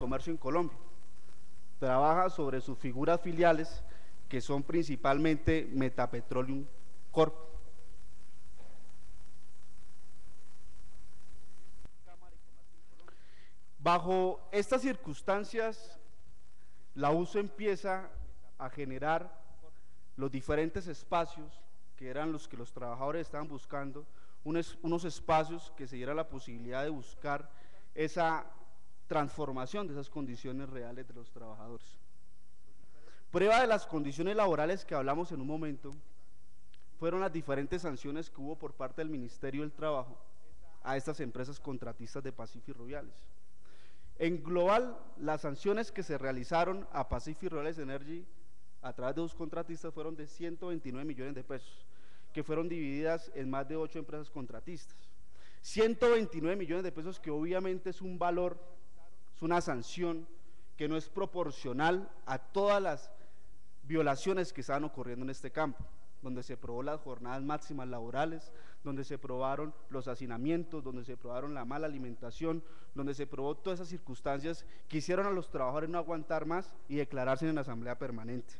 Comercio en Colombia. Trabaja sobre sus figuras filiales, que son principalmente Metapetroleum Corp. Bajo estas circunstancias, la USO empieza a generar los diferentes espacios que eran los que los trabajadores estaban buscando, unos espacios que se diera la posibilidad de buscar esa transformación de esas condiciones reales de los trabajadores. Prueba de las condiciones laborales que hablamos en un momento fueron las diferentes sanciones que hubo por parte del Ministerio del Trabajo a estas empresas contratistas de Pacific Rubiales. En global, las sanciones que se realizaron a Pacific Rubiales Energy a través de sus contratistas fueron de 129 millones de pesos, que fueron divididas en más de 8 empresas contratistas. 129 millones de pesos, que obviamente es un valor, es una sanción que no es proporcional a todas las violaciones que estaban ocurriendo en este campo, donde se probó las jornadas máximas laborales, donde se probaron los hacinamientos, donde se probaron la mala alimentación, donde se probó todas esas circunstancias que hicieron a los trabajadores no aguantar más y declararse en la asamblea permanente.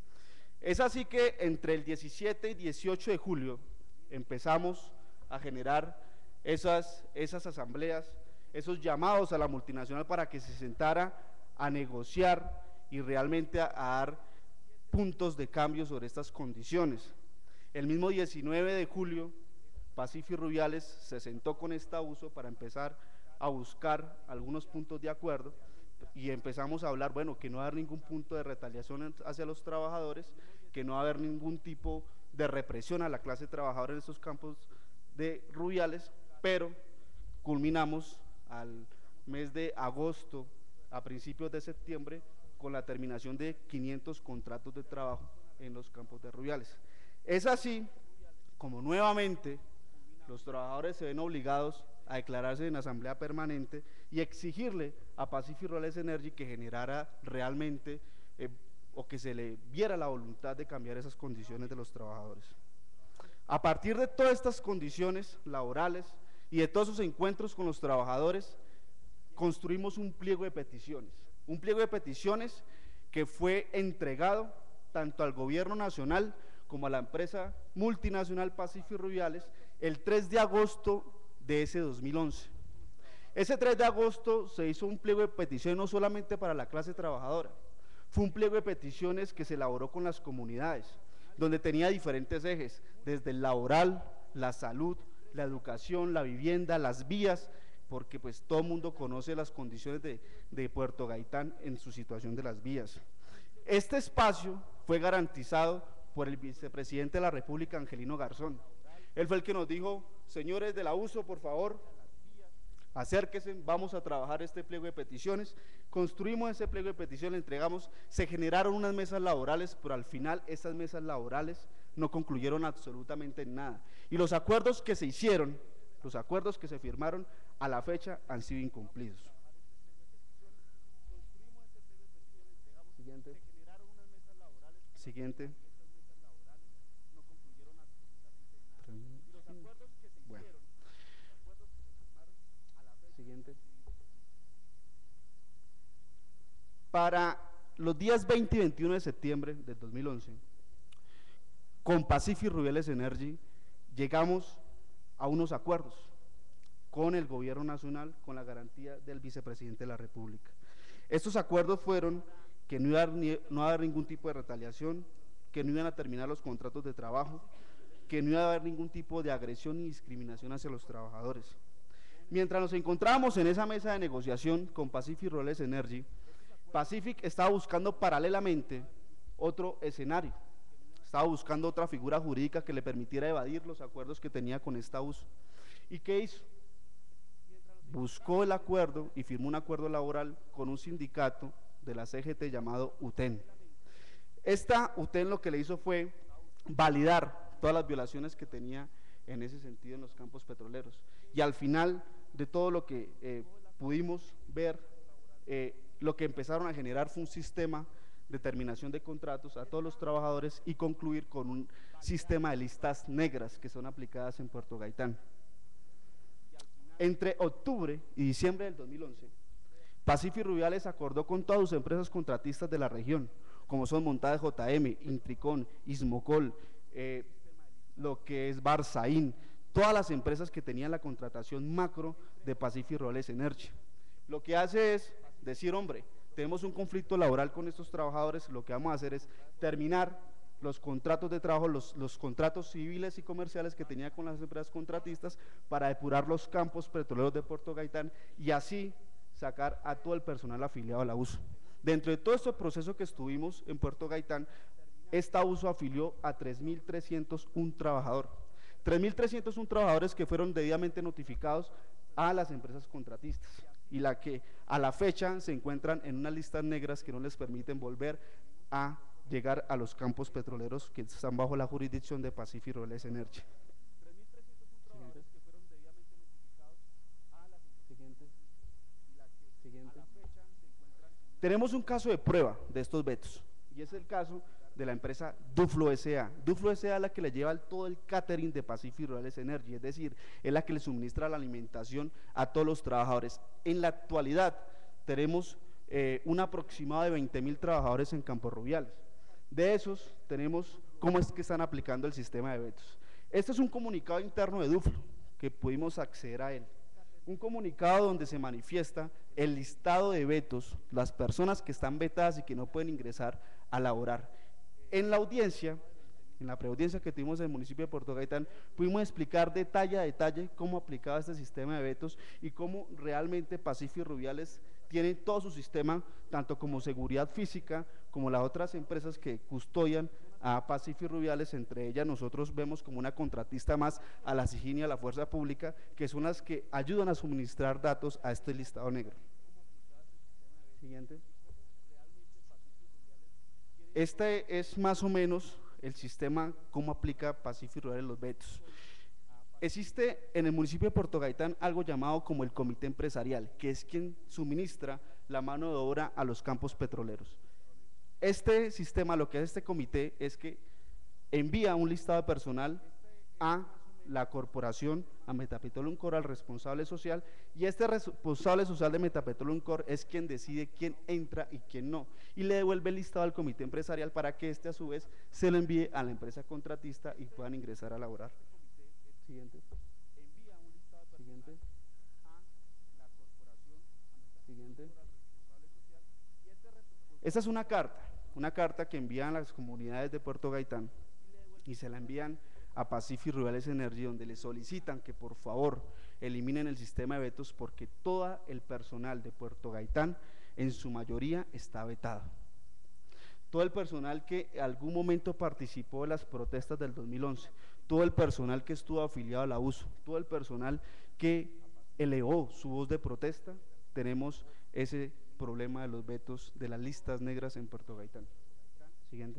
Es así que entre el 17 y 18 de julio empezamos a generar esas asambleas, esos llamados a la multinacional para que se sentara a negociar y realmente a dar puntos de cambio sobre estas condiciones. El mismo 19 de julio, Pacific Rubiales se sentó con esta USO para empezar a buscar algunos puntos de acuerdo y empezamos a hablar, bueno, que no va a haber ningún punto de retaliación hacia los trabajadores, que no va a haber ningún tipo de represión a la clase trabajadora en estos campos de Rubiales, pero culminamos al mes de agosto, a principios de septiembre, con la terminación de 500 contratos de trabajo en los campos de Rubiales. Es así como nuevamente los trabajadores se ven obligados a declararse en asamblea permanente y exigirle a Pacific Rubiales Energy que generara realmente o que se le viera la voluntad de cambiar esas condiciones de los trabajadores. A partir de todas estas condiciones laborales y de todos esos encuentros con los trabajadores, construimos un pliego de peticiones que fue entregado tanto al gobierno nacional como a la empresa multinacional Pacific Rubiales el 3 de agosto de ese 2011. Ese 3 de agosto se hizo un pliego de peticiones no solamente para la clase trabajadora, fue un pliego de peticiones que se elaboró con las comunidades, donde tenía diferentes ejes, desde el laboral, la salud, la educación, la vivienda, las vías, porque pues todo el mundo conoce las condiciones de Puerto Gaitán en su situación de las vías. Este espacio fue garantizado por el vicepresidente de la República, Angelino Garzón. Él fue el que nos dijo, señores de la USO, por favor, acérquense, vamos a trabajar este pliego de peticiones. Construimos ese pliego de peticiones, le entregamos, se generaron unas mesas laborales, pero al final estas mesas laborales no concluyeron absolutamente en nada. Y los acuerdos que se hicieron, los acuerdos que se firmaron a la fecha han sido incumplidos. Siguiente. Bueno. Siguiente. Para los días 20 y 21 de septiembre del 2011, con Pacific Rubiales Energy llegamos a unos acuerdos con el gobierno nacional, con la garantía del vicepresidente de la República. Estos acuerdos fueron que no iba a haber ningún tipo de retaliación, que no iban a terminar los contratos de trabajo, que no iba a haber ningún tipo de agresión ni discriminación hacia los trabajadores. Mientras nos encontrábamos en esa mesa de negociación con Pacific Rubiales Energy, Pacific estaba buscando paralelamente otro escenario, estaba buscando otra figura jurídica que le permitiera evadir los acuerdos que tenía con esta USO. ¿Y qué hizo? Buscó el acuerdo y firmó un acuerdo laboral con un sindicato de la CGT llamado UTEN. Esta UTEN lo que le hizo fue validar todas las violaciones que tenía en ese sentido en los campos petroleros, y al final de todo lo que pudimos ver, lo que empezaron a generar fue un sistema de terminación de contratos a todos los trabajadores y concluir con un sistema de listas negras que son aplicadas en Puerto Gaitán. Entre octubre y diciembre del 2011, Pacífico Rubiales acordó con todas sus empresas contratistas de la región, como son Montajes JM, Intricón, Ismocol, lo que es Barzaín, todas las empresas que tenían la contratación macro de Pacífico Rubiales Energy. Lo que hace es decir, hombre, tenemos un conflicto laboral con estos trabajadores, lo que vamos a hacer es terminar los contratos de trabajo, los contratos civiles y comerciales que tenía con las empresas contratistas para depurar los campos petroleros de Puerto Gaitán y así sacar a todo el personal afiliado a la USO. Dentro de todo este proceso que estuvimos en Puerto Gaitán, esta USO afilió a 3.301 trabajadores. 3.301 trabajadores que fueron debidamente notificados a las empresas contratistas y la que a la fecha se encuentran en unas listas negras que no les permiten volver a llegar a los campos petroleros que están bajo la jurisdicción de Pacífico Rubiales Energy. Tenemos un caso de prueba de estos vetos y es el caso de la empresa Duflo S.A. Duflo S.A. es la que le lleva todo el catering de Pacífico Rubiales Energy, es decir, es la que le suministra la alimentación a todos los trabajadores. En la actualidad tenemos un aproximado de 20.000 trabajadores en Campos Rubiales. De esos tenemos cómo es que están aplicando el sistema de vetos. Este es un comunicado interno de Duflo que pudimos acceder a él. Un comunicado donde se manifiesta el listado de vetos, las personas que están vetadas y que no pueden ingresar a laborar. En la audiencia, en la preaudiencia que tuvimos en el municipio de Puerto Gaitán, pudimos explicar detalle a detalle cómo aplicaba este sistema de vetos y cómo realmente Pacífico Rubiales tiene todo su sistema, tanto como seguridad física, como las otras empresas que custodian a Pacífico Rubiales, entre ellas nosotros vemos como una contratista más a la SIGIN y a la Fuerza Pública, que son las que ayudan a suministrar datos a este listado negro. Siguiente. Este es más o menos el sistema, cómo aplica Pacífico Rubiales los vetos. Existe en el municipio de Puerto Gaitán algo llamado como el comité empresarial, que es quien suministra la mano de obra a los campos petroleros. Este sistema, lo que hace este comité es que envía un listado de personal a la corporación, a Metapetróleo Corp, al responsable social, y este responsable social de Metapetróleo Corp es quien decide quién entra y quién no, y le devuelve el listado al comité empresarial para que este a su vez se lo envíe a la empresa contratista y puedan ingresar a laborar. Siguiente. Siguiente. Siguiente. Esta es una carta que envían a las comunidades de Puerto Gaitán y se la envían a Pacífico Rubiales Energy, donde le solicitan que por favor eliminen el sistema de vetos porque todo el personal de Puerto Gaitán en su mayoría está vetado. Todo el personal que en algún momento participó de las protestas del 2011, todo el personal que estuvo afiliado a la USO, todo el personal que elevó su voz de protesta, tenemos ese problema de los vetos de las listas negras en Puerto Gaitán. Siguiente.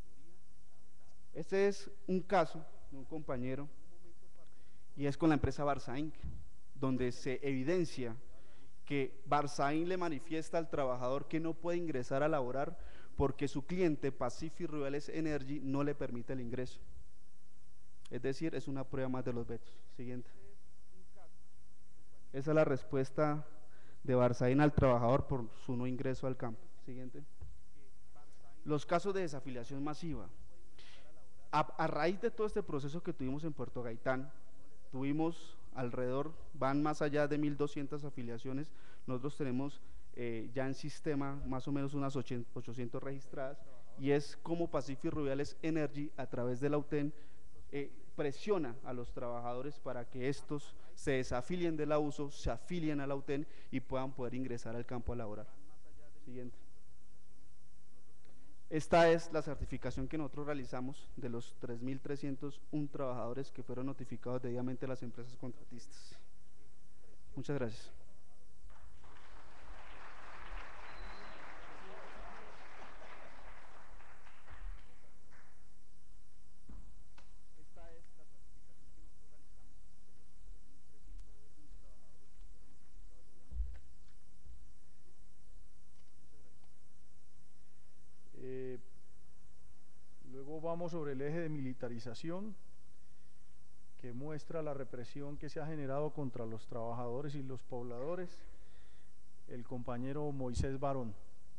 Este es un caso de un compañero y es con la empresa Barzaín, donde se evidencia que Barzaín le manifiesta al trabajador que no puede ingresar a laborar porque su cliente Pacífico Rubiales Energy no le permite el ingreso. Es decir, es una prueba más de los vetos. Siguiente. Esa es la respuesta de Barzaín al trabajador por su no ingreso al campo. Siguiente. Los casos de desafiliación masiva. A raíz de todo este proceso que tuvimos en Puerto Gaitán, tuvimos alrededor, van más allá de 1.200 afiliaciones, nosotros tenemos ya en sistema más o menos unas 800 registradas, y es como Pacífico Rubiales Energy a través de la UTEN presiona a los trabajadores para que estos se desafilien de la USO, se afilien a la UTEN y puedan poder ingresar al campo a laborar. Siguiente. Esta es la certificación que nosotros realizamos de los 3.301 trabajadores que fueron notificados debidamente a las empresas contratistas. Muchas gracias. Luego vamos sobre el eje de militarización, que muestra la represión que se ha generado contra los trabajadores y los pobladores. el compañero Moisés Barón.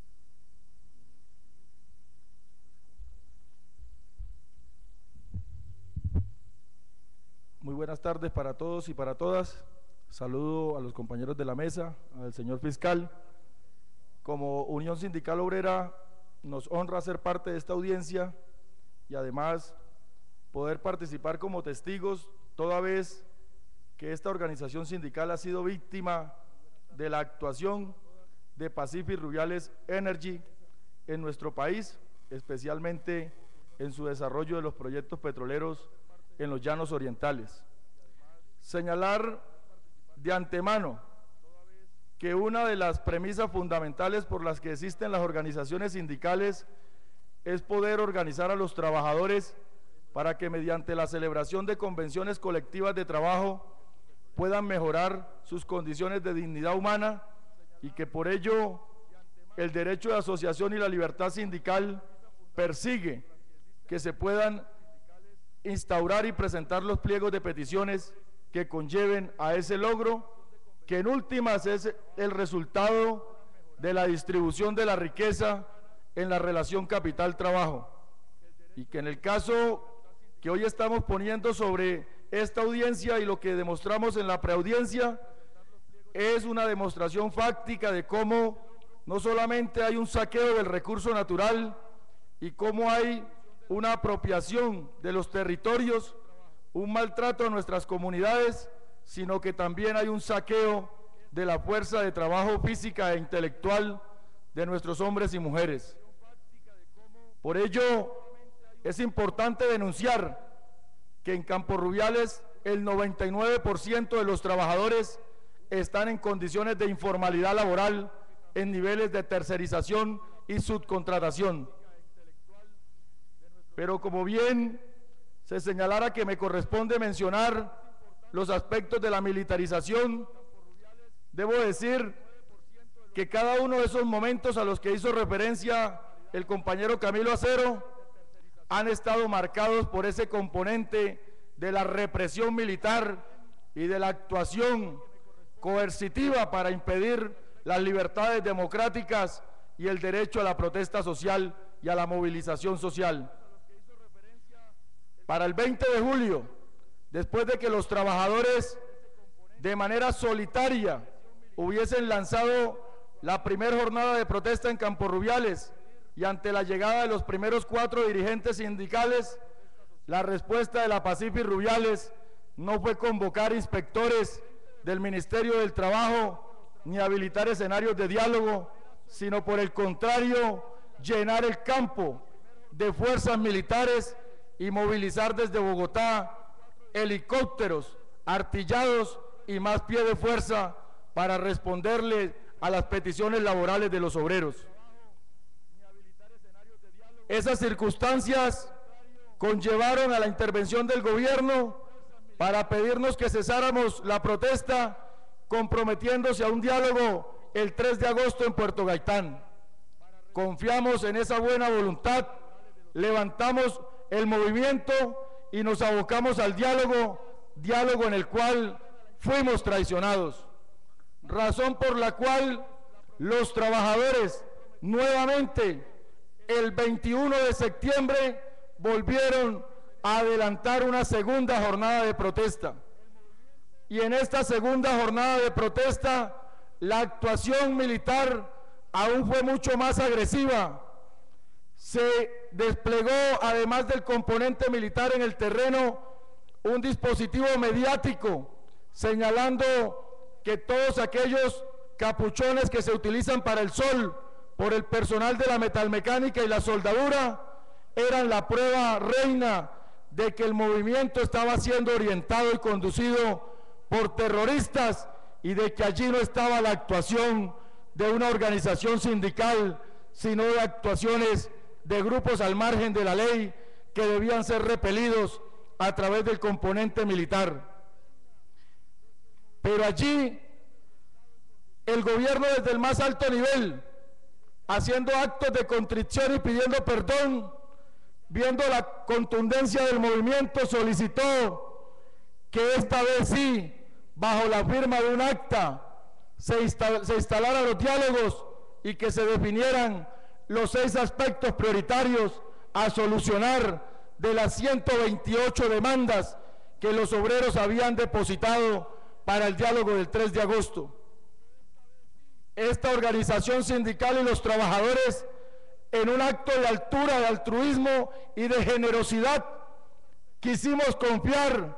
Muy buenas tardes para todos y para todas. Saludo a los compañeros de la mesa, al señor fiscal. Como Unión Sindical Obrera nos honra ser parte de esta audiencia y además poder participar como testigos toda vez que esta organización sindical ha sido víctima de la actuación de Pacific Rubiales Energy en nuestro país, especialmente en su desarrollo de los proyectos petroleros en los llanos orientales. Señalar de antemano que una de las premisas fundamentales por las que existen las organizaciones sindicales es poder organizar a los trabajadores para que mediante la celebración de convenciones colectivas de trabajo puedan mejorar sus condiciones de dignidad humana y que por ello el derecho de asociación y la libertad sindical persigue que se puedan instaurar y presentar los pliegos de peticiones que conlleven a ese logro, que en últimas es el resultado de la distribución de la riqueza en la relación capital-trabajo, y que en el caso que hoy estamos poniendo sobre esta audiencia y lo que demostramos en la preaudiencia es una demostración fáctica de cómo no solamente hay un saqueo del recurso natural y cómo hay una apropiación de los territorios, un maltrato a nuestras comunidades, sino que también hay un saqueo de la fuerza de trabajo física e intelectual de nuestros hombres y mujeres. Por ello, es importante denunciar que en Campo Rubiales el 99% de los trabajadores están en condiciones de informalidad laboral en niveles de tercerización y subcontratación. Pero como bien se señalara que me corresponde mencionar los aspectos de la militarización, debo decir que cada uno de esos momentos a los que hizo referencia el compañero Camilo Acero han estado marcados por ese componente de la represión militar y de la actuación coercitiva para impedir las libertades democráticas y el derecho a la protesta social y a la movilización social. Para el 20 de julio, después de que los trabajadores de manera solitaria hubiesen lanzado la primera jornada de protesta en Campo Rubiales y ante la llegada de los primeros 4 dirigentes sindicales, la respuesta de la Pacific Rubiales no fue convocar inspectores del Ministerio del Trabajo ni habilitar escenarios de diálogo, sino por el contrario, llenar el campo de fuerzas militares y movilizar desde Bogotá helicópteros, artillados y más pie de fuerza para responderle a las peticiones laborales de los obreros. Esas circunstancias conllevaron a la intervención del gobierno para pedirnos que cesáramos la protesta, comprometiéndose a un diálogo el 3 de agosto en Puerto Gaitán. Confiamos en esa buena voluntad, levantamos el movimiento y nos abocamos al diálogo en el cual fuimos traicionados, razón por la cual los trabajadores nuevamente el 21 de septiembre volvieron a adelantar una segunda jornada de protesta. Y en esta segunda jornada de protesta, la actuación militar aún fue mucho más agresiva. Se desplegó, además del componente militar en el terreno, un dispositivo mediático señalando que todos aquellos capuchones que se utilizan para el sol por el personal de la metalmecánica y la soldadura eran la prueba reina de que el movimiento estaba siendo orientado y conducido por terroristas y de que allí no estaba la actuación de una organización sindical, sino de actuaciones de grupos al margen de la ley que debían ser repelidos a través del componente militar. Pero allí el gobierno desde el más alto nivel, haciendo actos de contrición y pidiendo perdón, viendo la contundencia del movimiento, solicitó que esta vez sí, bajo la firma de un acta, se instalaran los diálogos y que se definieran los 6 aspectos prioritarios a solucionar de las 128 demandas que los obreros habían depositado para el diálogo del 3 de agosto. Esta organización sindical y los trabajadores, en un acto de altura, de altruismo y de generosidad, quisimos confiar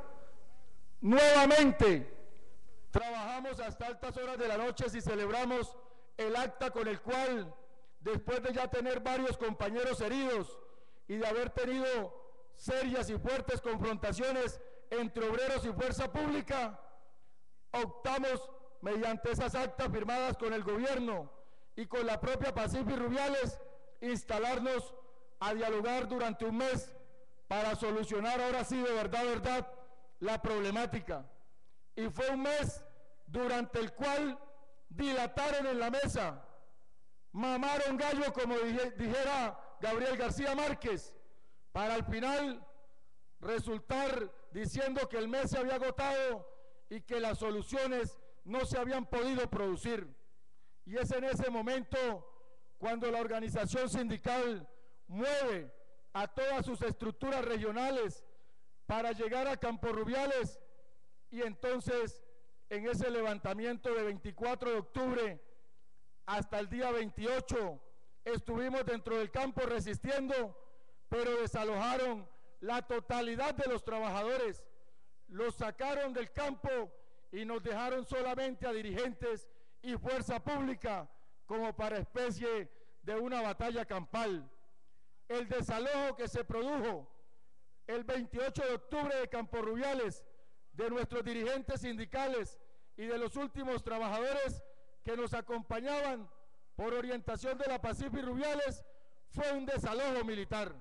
nuevamente. Trabajamos hasta altas horas de la noche y celebramos el acta con el cual, después de ya tener varios compañeros heridos y de haber tenido serias y fuertes confrontaciones entre obreros y fuerza pública, optamos mediante esas actas firmadas con el gobierno y con la propia Pacífico Rubiales, instalarnos a dialogar durante un mes para solucionar ahora sí de verdad la problemática. Y fue un mes durante el cual dilataron en la mesa, mamaron gallo, como dijera Gabriel García Márquez, para al final resultar diciendo que el mes se había agotado y que las soluciones no se habían podido producir. Y es en ese momento cuando la organización sindical mueve a todas sus estructuras regionales para llegar a Campo Rubiales, y entonces en ese levantamiento de 24 de octubre hasta el día 28 estuvimos dentro del campo resistiendo, pero desalojaron la totalidad de los trabajadores, los sacaron del campo y nos dejaron solamente a dirigentes y fuerza pública como para especie de una batalla campal. El desalojo que se produjo el 28 de octubre de Campo Rubiales, de nuestros dirigentes sindicales y de los últimos trabajadores que nos acompañaban por orientación de la Pacífico Rubiales, fue un desalojo militar.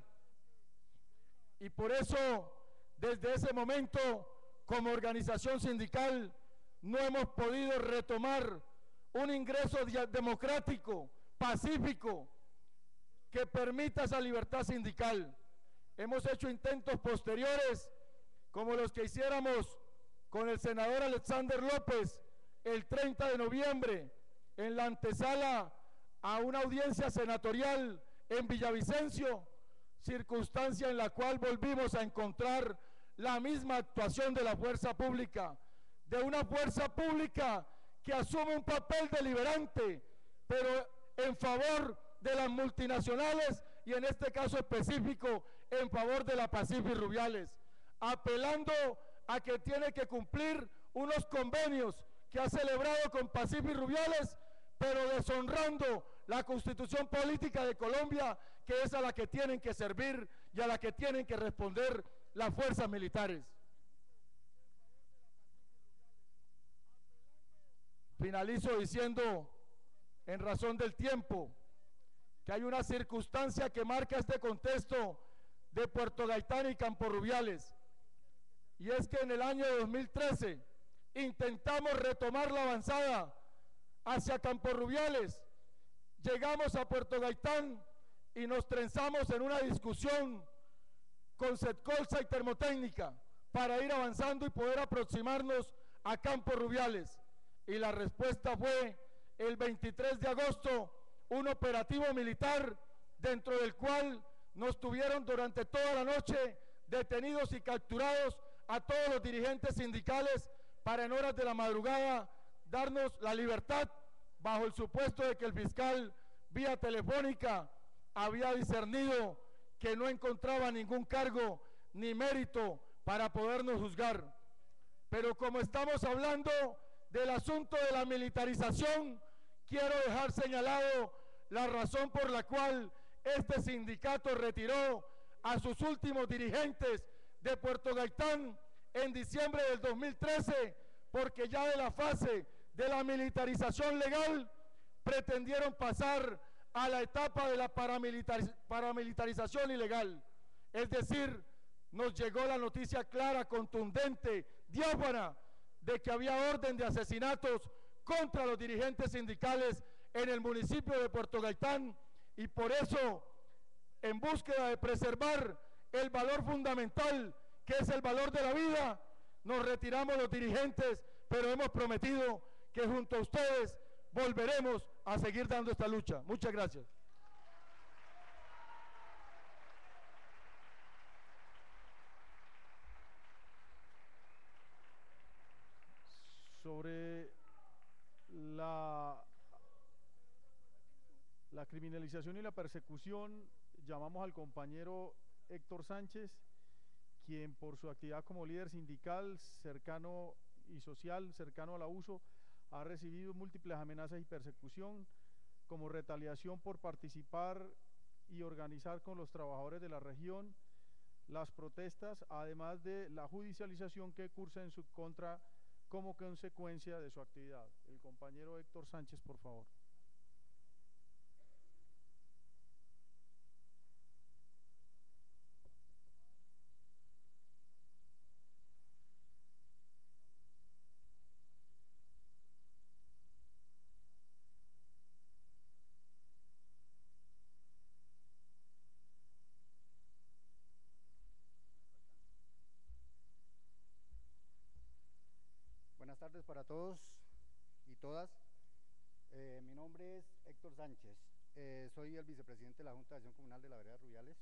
Y por eso, desde ese momento, como organización sindical, no hemos podido retomar un ingreso democrático, pacífico, que permita esa libertad sindical. Hemos hecho intentos posteriores, como los que hiciéramos con el senador Alexander López el 30 de noviembre, en la antesala a una audiencia senatorial en Villavicencio, circunstancia en la cual volvimos a encontrar la misma actuación de la fuerza pública, de una fuerza pública que asume un papel deliberante, pero en favor de las multinacionales y en este caso específico en favor de la Pacífico Rubiales, apelando a que tiene que cumplir unos convenios que ha celebrado con Pacífico Rubiales, pero deshonrando la Constitución Política de Colombia, que es a la que tienen que servir y a la que tienen que responder las fuerzas militares. Finalizo diciendo, en razón del tiempo, que hay una circunstancia que marca este contexto de Puerto Gaitán y Campo Rubiales, y es que en el año 2013 intentamos retomar la avanzada hacia Campo Rubiales, llegamos a Puerto Gaitán y nos trenzamos en una discusión con Setcolsa y Termotécnica para ir avanzando y poder aproximarnos a Campo Rubiales, y la respuesta fue el 23 de agosto un operativo militar dentro del cual nos tuvieron durante toda la noche detenidos y capturados a todos los dirigentes sindicales para en horas de la madrugada darnos la libertad, bajo el supuesto de que el fiscal vía telefónica había discernido que no encontraba ningún cargo ni mérito para podernos juzgar. Pero como estamos hablando del asunto de la militarización, quiero dejar señalado la razón por la cual este sindicato retiró a sus últimos dirigentes de Puerto Gaitán en diciembre del 2013, porque ya de la fase de la militarización legal pretendieron pasar a la etapa de la paramilitarización ilegal. Es decir, nos llegó la noticia clara, contundente, diáfana, de que había orden de asesinatos contra los dirigentes sindicales en el municipio de Puerto Gaitán, y por eso, en búsqueda de preservar el valor fundamental, que es el valor de la vida, nos retiramos los dirigentes, pero hemos prometido que junto a ustedes volveremos a seguir dando esta lucha. Muchas gracias. Sobre la criminalización y la persecución, llamamos al compañero Héctor Sánchez, quien por su actividad como líder sindical cercano y social, cercano al abuso, ha recibido múltiples amenazas y persecución como retaliación por participar y organizar con los trabajadores de la región las protestas, además de la judicialización que cursa en su contra como consecuencia de su actividad. El compañero Héctor Sánchez, por favor. Buenas tardes para todos y todas. Mi nombre es Héctor Sánchez. Soy el vicepresidente de la Junta de Acción Comunal de la Vereda Rubiales.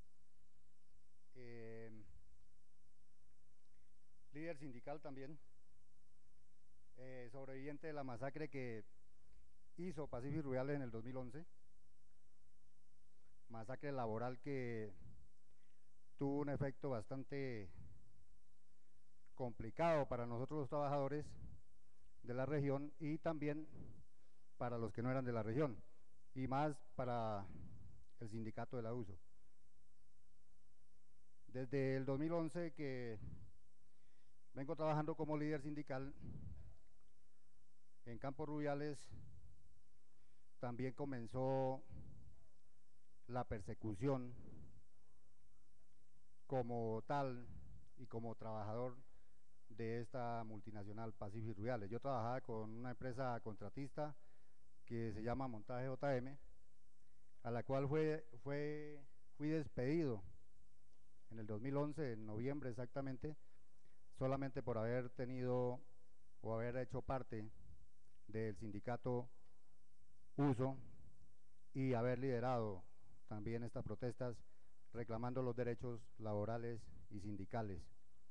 Líder sindical también. Sobreviviente de la masacre que hizo Pacífico Rubiales en el 2011. Masacre laboral que tuvo un efecto bastante complicado para nosotros los trabajadores de la región y también para los que no eran de la región y más para el sindicato del abuso. Desde el 2011 que vengo trabajando como líder sindical en Campo Rubiales, también comenzó la persecución como tal y como trabajador de esta multinacional Pacífico Rubiales. Yo trabajaba con una empresa contratista que se llama Montaje JM, a la cual fui despedido en el 2011, en noviembre exactamente, solamente por haber tenido o haber hecho parte del sindicato Uso y haber liderado también estas protestas reclamando los derechos laborales y sindicales.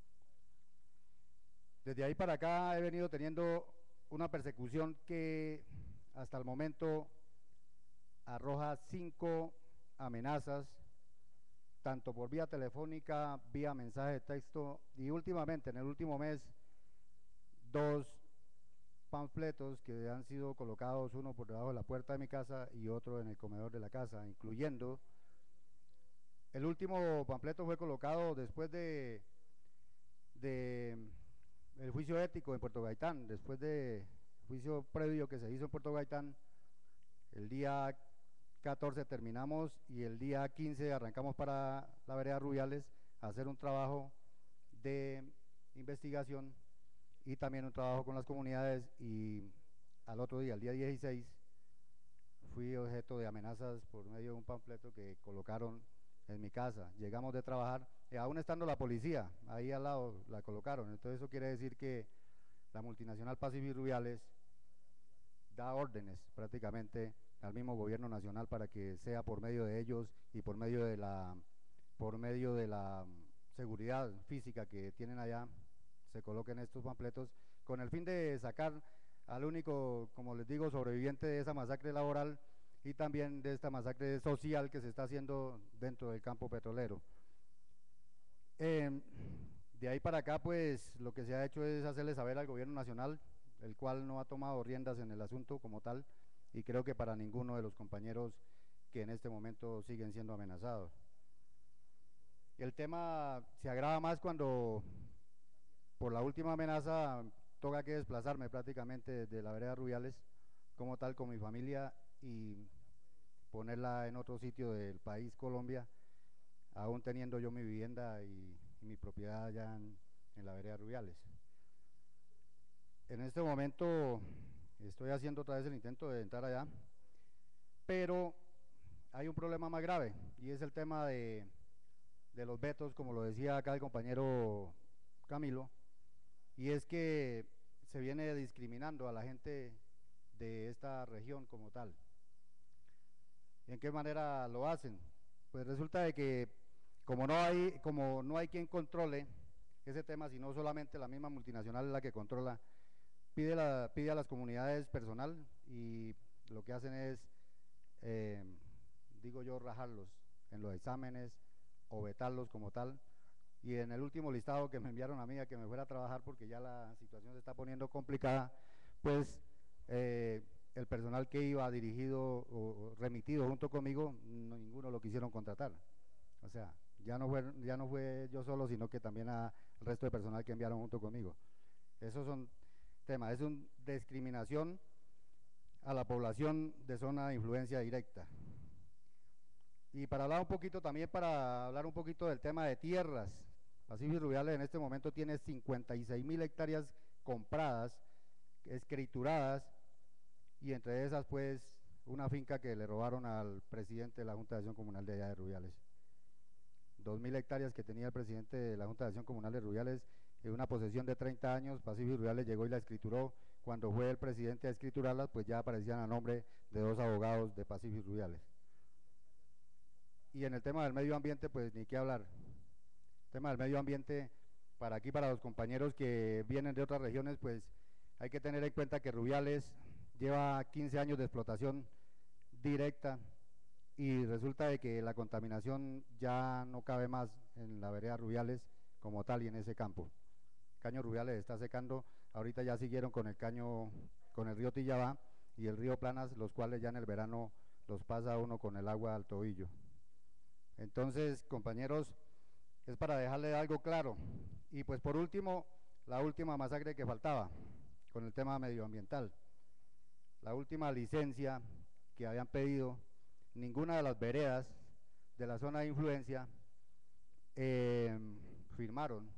Desde ahí para acá he venido teniendo una persecución que hasta el momento arroja 5 amenazas, tanto por vía telefónica, vía mensaje de texto y últimamente, en el último mes, 2 panfletos que han sido colocados, uno por debajo de la puerta de mi casa y otro en el comedor de la casa, incluyendo, el último panfleto fue colocado después de el juicio ético en Puerto Gaitán, después del juicio previo que se hizo en Puerto Gaitán. El día 14 terminamos y el día 15 arrancamos para la Vereda Rubiales a hacer un trabajo de investigación y también un trabajo con las comunidades, y al otro día, el día 16, fui objeto de amenazas por medio de un panfleto que colocaron en mi casa. Llegamos de trabajar, aún estando la policía, ahí al lado la colocaron. Entonces eso quiere decir que la multinacional Pacífico Rubiales da órdenes prácticamente al mismo gobierno nacional para que sea por medio de ellos y por medio de la seguridad física que tienen allá, se coloquen estos panfletos con el fin de sacar al único, como les digo, sobreviviente de esa masacre laboral y también de esta masacre social que se está haciendo dentro del campo petrolero. De ahí para acá, pues lo que se ha hecho es hacerle saber al gobierno nacional, el cual no ha tomado riendas en el asunto como tal, y creo que para ninguno de los compañeros que en este momento siguen siendo amenazados. El tema se agrava más cuando por la última amenaza toca que desplazarme prácticamente desde la Vereda Rubiales como tal con mi familia y ponerla en otro sitio del país, Colombia, aún teniendo yo mi vivienda y mi propiedad allá en la Vereda Rubiales. En este momento estoy haciendo otra vez el intento de entrar allá, pero hay un problema más grave y es el tema de los vetos, como lo decía acá el compañero Camilo, y es que se viene discriminando a la gente de esta región como tal. ¿En qué manera lo hacen? Pues resulta de que como no hay quien controle ese tema, sino solamente la misma multinacional es la que controla, pide a las comunidades personal y lo que hacen es, digo yo, rajarlos en los exámenes o vetarlos como tal. Y en el último listado que me enviaron a mí a que me fuera a trabajar porque ya la situación se está poniendo complicada, pues el personal que iba dirigido o remitido junto conmigo, ninguno lo quisieron contratar. O sea, ya no fue yo solo, sino que también al resto de personal que enviaron junto conmigo. Esos son temas, es una discriminación a la población de zona de influencia directa. Y para hablar un poquito también, para hablar un poquito del tema de tierras, Pacífico Rubiales en este momento tiene 56.000 hectáreas compradas, escrituradas, y entre esas pues una finca que le robaron al presidente de la Junta de Acción Comunal de allá de Rubiales. 2.000 hectáreas que tenía el presidente de la Junta de Acción Comunal de Rubiales en una posesión de 30 años, Pacífico Rubiales llegó y la escrituró. Cuando fue el presidente a escriturarlas, pues ya aparecían a nombre de 2 abogados de Pacífico Rubiales. Y en el tema del medio ambiente, pues ni qué hablar. El tema del medio ambiente, para aquí, para los compañeros que vienen de otras regiones, pues hay que tener en cuenta que Rubiales lleva 15 años de explotación directa y resulta de que la contaminación ya no cabe más en la vereda Rubiales como tal y en ese campo. El caño Rubiales está secando, ahorita ya siguieron con el caño, con el río Tillabá y el río Planas, los cuales ya en el verano los pasa uno con el agua al tobillo. Entonces, compañeros, es para dejarle algo claro. Y pues por último, la última masacre que faltaba con el tema medioambiental. La última licencia que habían pedido, ninguna de las veredas de la zona de influencia firmaron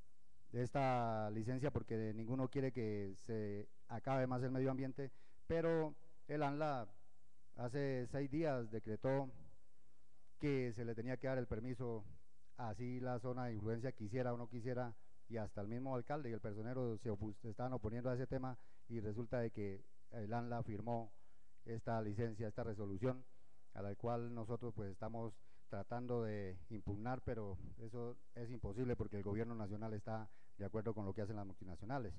esta licencia porque ninguno quiere que se acabe más el medio ambiente, pero el ANLA hace 6 días decretó que se le tenía que dar el permiso, así la zona de influencia quisiera o no quisiera, y hasta el mismo alcalde y el personero se estaban oponiendo a ese tema, y resulta de que el ANLA firmó esta licencia, esta resolución, a la cual nosotros pues estamos tratando de impugnar, pero eso es imposible porque el gobierno nacional está de acuerdo con lo que hacen las multinacionales.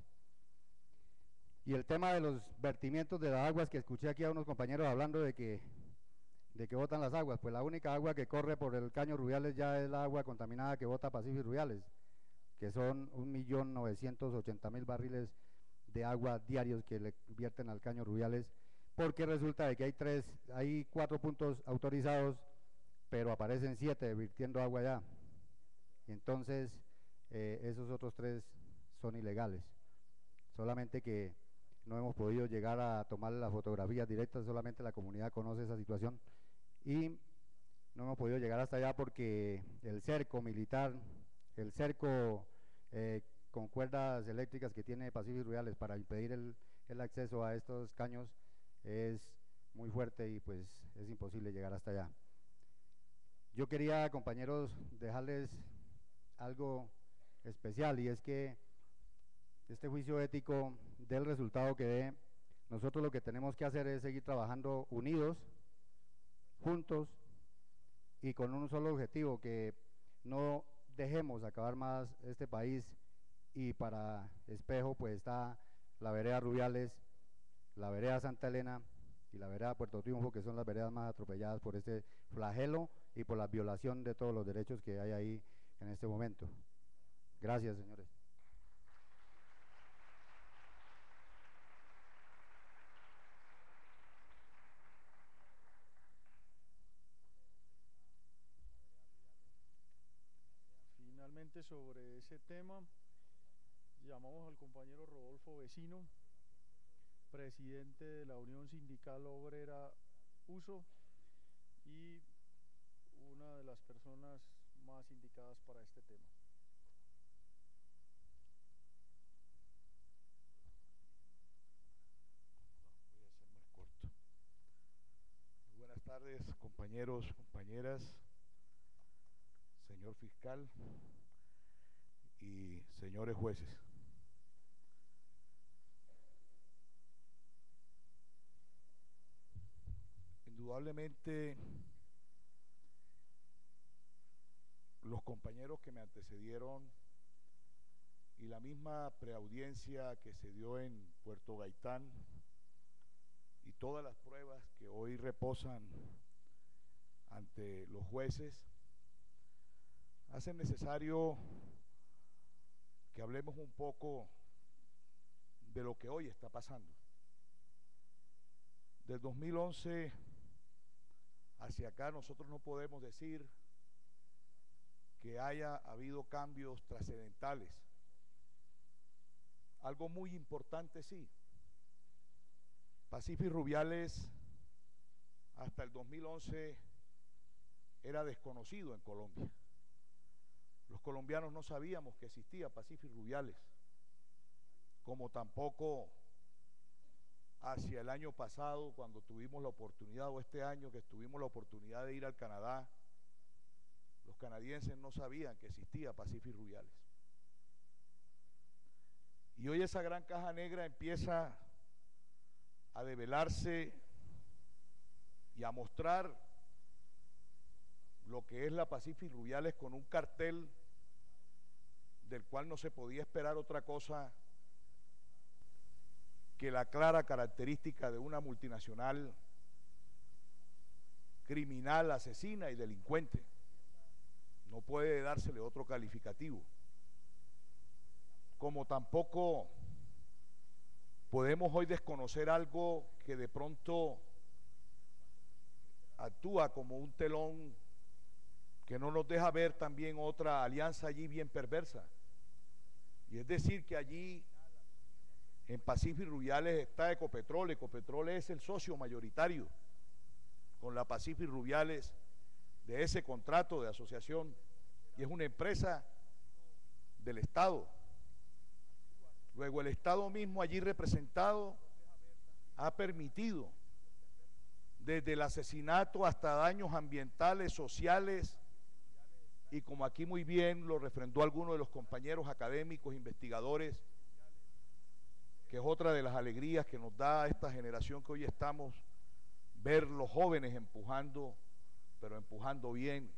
Y el tema de los vertimientos de las aguas, que escuché aquí a unos compañeros hablando de que botan las aguas, pues la única agua que corre por el caño Rubiales ya es la agua contaminada que bota Pacífico Rubiales, que son 1.980.000 barriles de agua diarios que le vierten al caño Rubiales, porque resulta de que hay 4 puntos autorizados, pero aparecen 7 virtiendo agua allá. Entonces, esos otros 3 son ilegales. Solamente que no hemos podido llegar a tomar las fotografías directas, solamente la comunidad conoce esa situación y no hemos podido llegar hasta allá porque el cerco militar, el cerco con cuerdas eléctricas que tiene Pacífico Rubiales para impedir el acceso a estos caños es muy fuerte y pues es imposible llegar hasta allá. Yo quería, compañeros, dejarles algo especial, y es que este juicio ético del resultado que dé, nosotros lo que tenemos que hacer es seguir trabajando unidos, juntos y con un solo objetivo, que no dejemos acabar más este país. Y para espejo pues está la vereda Rubiales, la vereda Santa Elena y la vereda Puerto Triunfo, que son las veredas más atropelladas por este flagelo y por la violación de todos los derechos que hay ahí en este momento. Gracias, señores. Finalmente, sobre ese tema, llamamos al compañero Rodolfo Vecino, presidente de la Unión Sindical Obrera USO y una de las personas más indicadas para este tema. Voy a ser más corto. Muy buenas tardes, compañeros, compañeras, señor fiscal y señores jueces. indudablemente los compañeros que me antecedieron y la misma preaudiencia que se dio en Puerto Gaitán y todas las pruebas que hoy reposan ante los jueces hacen necesario que hablemos un poco de lo que hoy está pasando. Del 2011 hacia acá nosotros no podemos decir que haya habido cambios trascendentales. Algo muy importante sí. Pacífico Rubiales hasta el 2011 era desconocido en Colombia. Los colombianos no sabíamos que existía Pacífico Rubiales, como tampoco hacia el año pasado, cuando tuvimos la oportunidad, o este año que tuvimos la oportunidad de ir al Canadá, los canadienses no sabían que existía Pacífico Rubiales. Y hoy esa gran caja negra empieza a develarse y a mostrar lo que es la Pacífico Rubiales con un cartel del cual no se podía esperar otra cosa que la clara característica de una multinacional criminal, asesina y delincuente. No puede dársele otro calificativo. Como tampoco podemos hoy desconocer algo que de pronto actúa como un telón que no nos deja ver también otra alianza allí bien perversa. Y es decir que allí en Pacífico Rubiales está Ecopetrol. Ecopetrol es el socio mayoritario con la Pacífico Rubiales de ese contrato de asociación y es una empresa del Estado. Luego el Estado mismo allí representado ha permitido desde el asesinato hasta daños ambientales, sociales y como aquí muy bien lo refrendó alguno de los compañeros académicos, investigadores, que es otra de las alegrías que nos da esta generación que hoy estamos, ver los jóvenes empujando, pero empujando bien.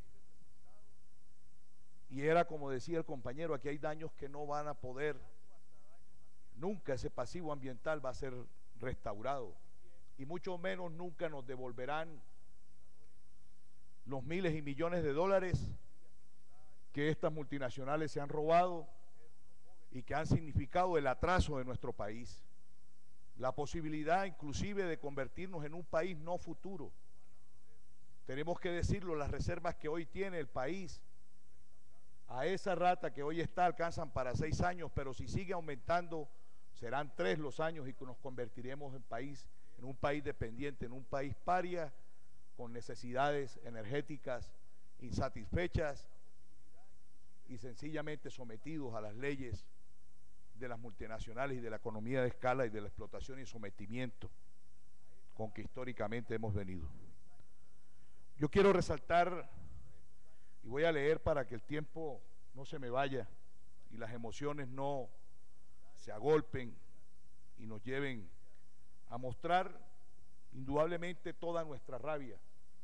Y era como decía el compañero, aquí hay daños que no van a poder, nunca ese pasivo ambiental va a ser restaurado, y mucho menos nunca nos devolverán los miles y millones de dólares que estas multinacionales se han robado y que han significado el atraso de nuestro país, la posibilidad inclusive de convertirnos en un país no futuro. Tenemos que decirlo, las reservas que hoy tiene el país, a esa rata que hoy está alcanzan para 6 años, pero si sigue aumentando serán 3 los años y nos convertiremos en un país dependiente, en un país paria, con necesidades energéticas insatisfechas y sencillamente sometidos a las leyes de las multinacionales y de la economía de escala y de la explotación y sometimiento con que históricamente hemos venido. Yo quiero resaltar, y voy a leer para que el tiempo no se me vaya y las emociones no se agolpen y nos lleven a mostrar indudablemente toda nuestra rabia,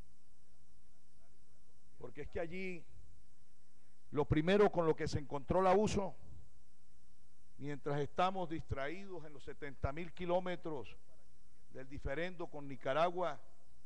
porque es que allí lo primero con lo que se encontró el abuso, mientras estamos distraídos en los 70.000 kilómetros del diferendo con Nicaragua,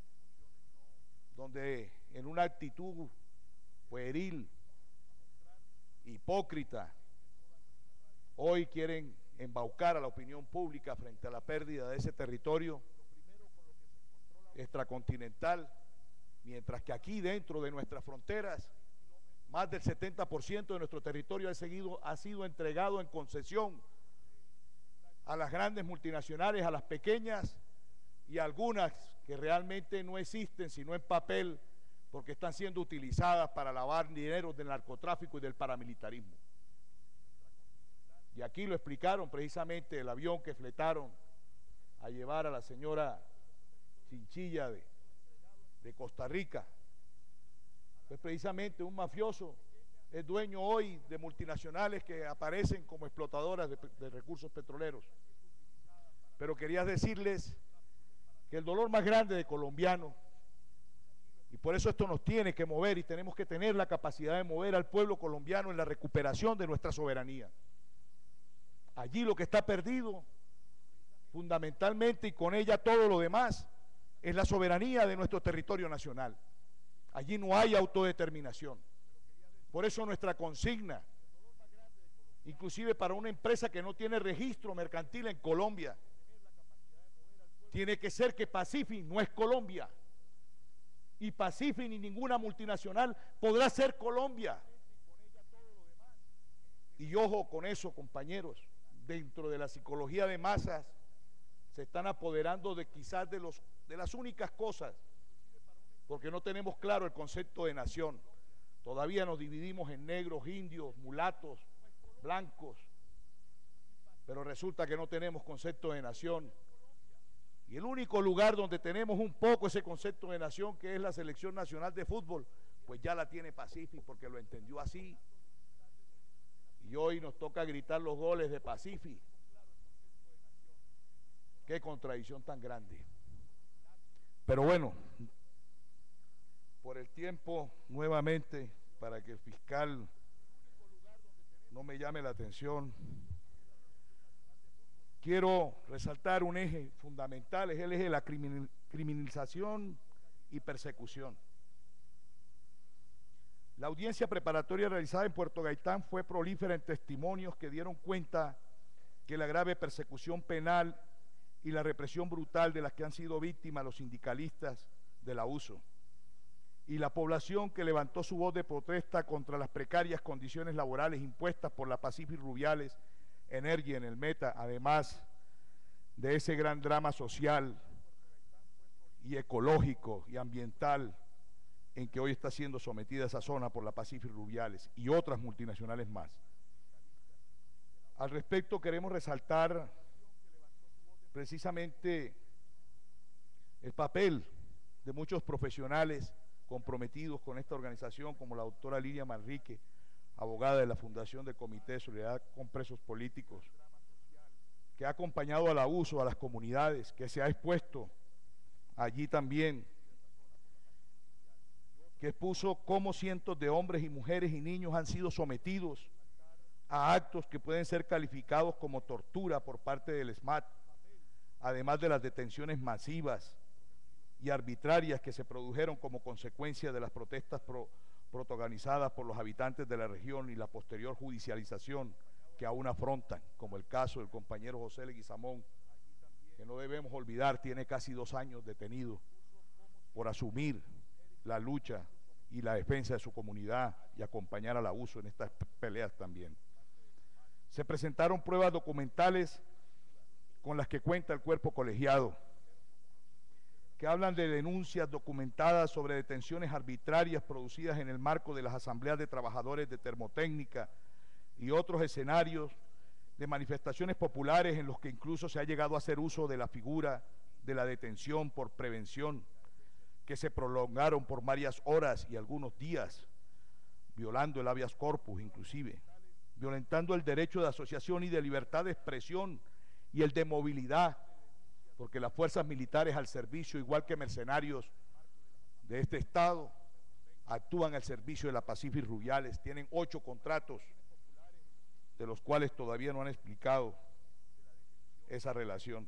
donde en una actitud pueril, hipócrita, hoy quieren embaucar a la opinión pública frente a la pérdida de ese territorio extracontinental, mientras que aquí dentro de nuestras fronteras más del 70% de nuestro territorio ha sido entregado en concesión a las grandes multinacionales, a las pequeñas y algunas que realmente no existen sino en papel porque están siendo utilizadas para lavar dinero del narcotráfico y del paramilitarismo. Y aquí lo explicaron precisamente el avión que fletaron a llevar a la señora Chinchilla de Costa Rica. Pues precisamente un mafioso es dueño hoy de multinacionales que aparecen como explotadoras de recursos petroleros. Pero quería decirles que el dolor más grande de colombiano Y por eso esto nos tiene que mover y tenemos que tener la capacidad de mover al pueblo colombiano en la recuperación de nuestra soberanía. Allí lo que está perdido, fundamentalmente, y con ella todo lo demás, es la soberanía de nuestro territorio nacional. Allí no hay autodeterminación. Por eso nuestra consigna, inclusive para una empresa que no tiene registro mercantil en Colombia, tiene que ser que Pacific no es Colombia. Y Pacific ni ninguna multinacional podrá ser Colombia. Y ojo con eso, compañeros, dentro de la psicología de masas se están apoderando de quizás de las únicas cosas, porque no tenemos claro el concepto de nación. Todavía nos dividimos en negros, indios, mulatos, blancos, pero resulta que no tenemos concepto de nación. Y el único lugar donde tenemos un poco ese concepto de nación, que es la Selección Nacional de Fútbol, pues ya la tiene Pacific porque lo entendió así. Y hoy nos toca gritar los goles de Pacific. Qué contradicción tan grande. Pero bueno, por el tiempo, nuevamente, para que el fiscal no me llame la atención, quiero resaltar un eje fundamental, es el eje de la criminalización y persecución. La audiencia preparatoria realizada en Puerto Gaitán fue prolífera en testimonios que dieron cuenta que la grave persecución penal y la represión brutal de las que han sido víctimas los sindicalistas del abuso y la población que levantó su voz de protesta contra las precarias condiciones laborales impuestas por la Pacific Rubiales Energy en el Meta, además de ese gran drama social y ecológico y ambiental en que hoy está siendo sometida esa zona por la Pacific Rubiales y otras multinacionales más. Al respecto queremos resaltar precisamente el papel de muchos profesionales comprometidos con esta organización, como la doctora Lidia Manrique, abogada de la Fundación del Comité de Solidaridad con Presos Políticos, que ha acompañado al abuso a las comunidades, que se ha expuesto allí también, que expuso cómo cientos de hombres y mujeres y niños han sido sometidos a actos que pueden ser calificados como tortura por parte del SMAT, además de las detenciones masivas y arbitrarias que se produjeron como consecuencia de las protestas protagonizadas por los habitantes de la región y la posterior judicialización que aún afrontan, como el caso del compañero José Leguizamón, que no debemos olvidar, tiene casi 2 años detenido por asumir la lucha y la defensa de su comunidad y acompañar al abuso en estas peleas también. Se presentaron pruebas documentales con las que cuenta el cuerpo colegiado, que hablan de denuncias documentadas sobre detenciones arbitrarias producidas en el marco de las asambleas de trabajadores de termotécnica y otros escenarios de manifestaciones populares en los que incluso se ha llegado a hacer uso de la figura de la detención por prevención, que se prolongaron por varias horas y algunos días, violando el habeas corpus inclusive, violentando el derecho de asociación y de libertad de expresión y el de movilidad, porque las fuerzas militares al servicio, igual que mercenarios de este Estado, actúan al servicio de la Pacific Rubiales, tienen 8 contratos, de los cuales todavía no han explicado esa relación.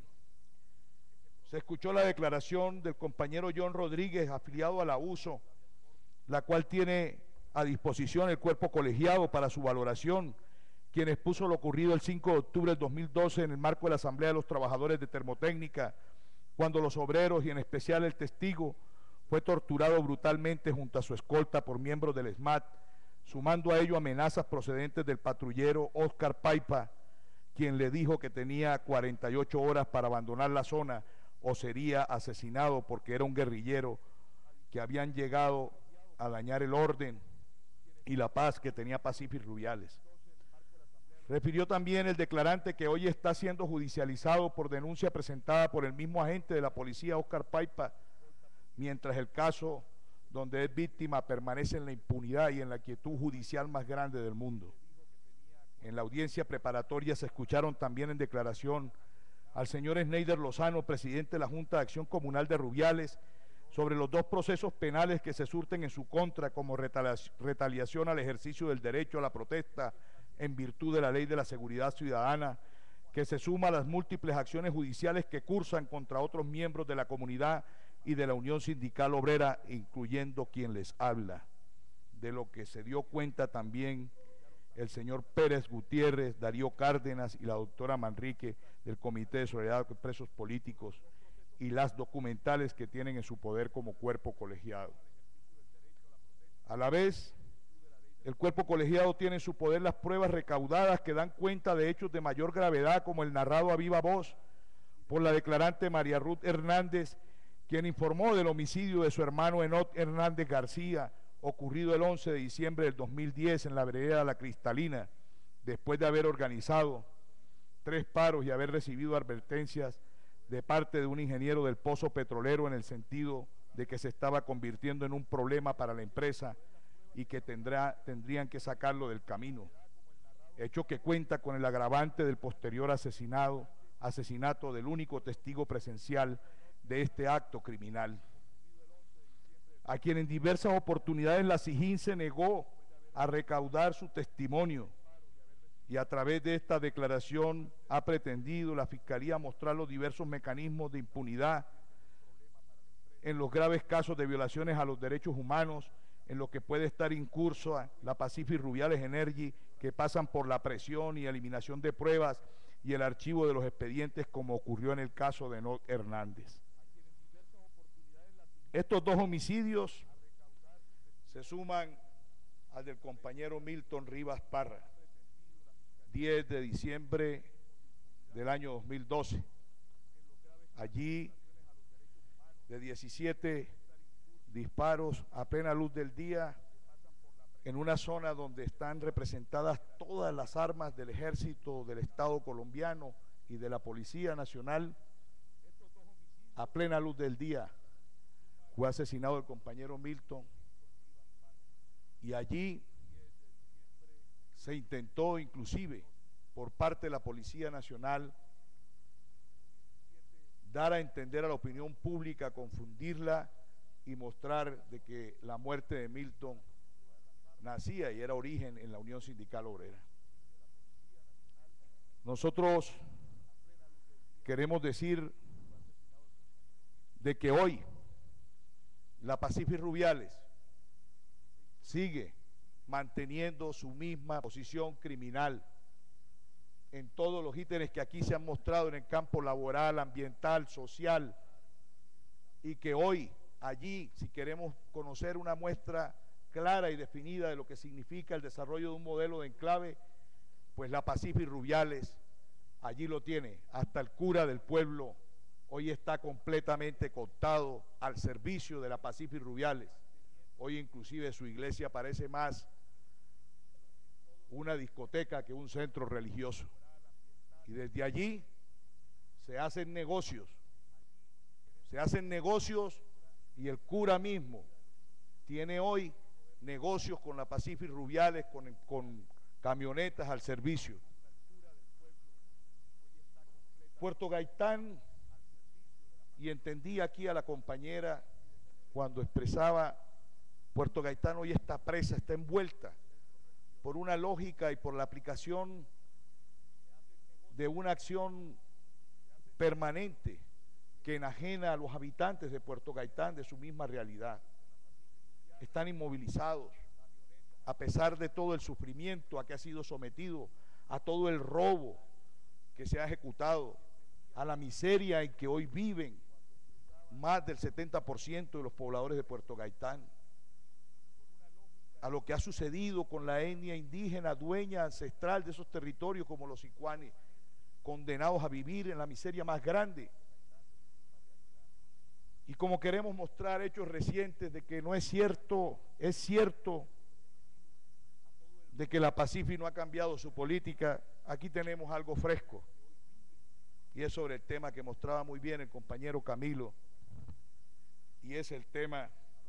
Se escuchó la declaración del compañero John Rodríguez, afiliado al abuso, la cual tiene a disposición el cuerpo colegiado para su valoración, quien expuso lo ocurrido el 5 de octubre del 2012 en el marco de la Asamblea de los Trabajadores de Termotécnica, cuando los obreros y en especial el testigo fue torturado brutalmente junto a su escolta por miembros del SMAT, sumando a ello amenazas procedentes del patrullero Oscar Paipa, quien le dijo que tenía 48 horas para abandonar la zona o sería asesinado porque era un guerrillero que habían llegado a dañar el orden y la paz que tenía Pacific Rubiales. Refirió también el declarante que hoy está siendo judicializado por denuncia presentada por el mismo agente de la policía, Oscar Paipa, mientras el caso donde es víctima permanece en la impunidad y en la quietud judicial más grande del mundo. En la audiencia preparatoria se escucharon también en declaración al señor Sneider Lozano, presidente de la Junta de Acción Comunal de Rubiales, sobre los dos procesos penales que se surten en su contra como retaliación al ejercicio del derecho a la protesta en virtud de la Ley de la Seguridad Ciudadana, que se suma a las múltiples acciones judiciales que cursan contra otros miembros de la comunidad y de la Unión Sindical Obrera, incluyendo quien les habla, de lo que se dio cuenta también el señor Pérez Gutiérrez, Darío Cárdenas y la doctora Manrique del Comité de Solidaridad con Presos Políticos, y las documentales que tienen en su poder como cuerpo colegiado. A la vez, el cuerpo colegiado tiene en su poder las pruebas recaudadas que dan cuenta de hechos de mayor gravedad, como el narrado a viva voz por la declarante María Ruth Hernández, quien informó del homicidio de su hermano Enoc Hernández García, ocurrido el 11 de diciembre del 2010 en la vereda La Cristalina, después de haber organizado 3 paros y haber recibido advertencias de parte de un ingeniero del pozo petrolero en el sentido de que se estaba convirtiendo en un problema para la empresa y que tendrían que sacarlo del camino. Hecho que cuenta con el agravante del posterior asesinato del único testigo presencial de este acto criminal, a quien en diversas oportunidades la SIJIN se negó a recaudar su testimonio, y a través de esta declaración ha pretendido la Fiscalía mostrar los diversos mecanismos de impunidad en los graves casos de violaciones a los derechos humanos en los que puede estar incurso la Pacific Rubiales Energy, que pasan por la presión y eliminación de pruebas y el archivo de los expedientes, como ocurrió en el caso de Enoc Hernández. Estos 2 homicidios se suman al del compañero Milton Rivas Parra, 10 de diciembre del año 2012. Allí, de 17 disparos a plena luz del día, en una zona donde están representadas todas las armas del Ejército, del Estado colombiano y de la Policía Nacional, a plena luz del día fue asesinado el compañero Milton, y allí se intentó inclusive por parte de la Policía Nacional dar a entender a la opinión pública, confundirla y mostrar de que la muerte de Milton nacía y era origen en la Unión Sindical Obrera. Nosotros queremos decir de que hoy la Pacific Rubiales sigue manteniendo su misma posición criminal en todos los ítems que aquí se han mostrado en el campo laboral, ambiental, social, y que hoy allí, si queremos conocer una muestra clara y definida de lo que significa el desarrollo de un modelo de enclave, pues la Pacific Rubiales allí lo tiene. Hasta el cura del pueblo hoy está completamente cooptado al servicio de la Pacific Rubiales. Hoy inclusive su iglesia parece más una discoteca que un centro religioso. Y desde allí se hacen negocios y el cura mismo tiene hoy negocios con la Pacific Rubiales, con camionetas al servicio. Puerto Gaitán, y entendí aquí a la compañera cuando expresaba, Puerto Gaitán hoy está presa, está envuelta por una lógica y por la aplicación de una acción permanente que enajena a los habitantes de Puerto Gaitán de su misma realidad. Están inmovilizados, a pesar de todo el sufrimiento a que ha sido sometido, a todo el robo que se ha ejecutado, a la miseria en que hoy viven más del 70% de los pobladores de Puerto Gaitán, a lo que ha sucedido con la etnia indígena, dueña ancestral de esos territorios como los sicuanes, condenados a vivir en la miseria más grande. Y como queremos mostrar hechos recientes de que no es cierto, es cierto de que la Pacific no ha cambiado su política, aquí tenemos algo fresco, y es sobre el tema que mostraba muy bien el compañero Camilo, y es el tema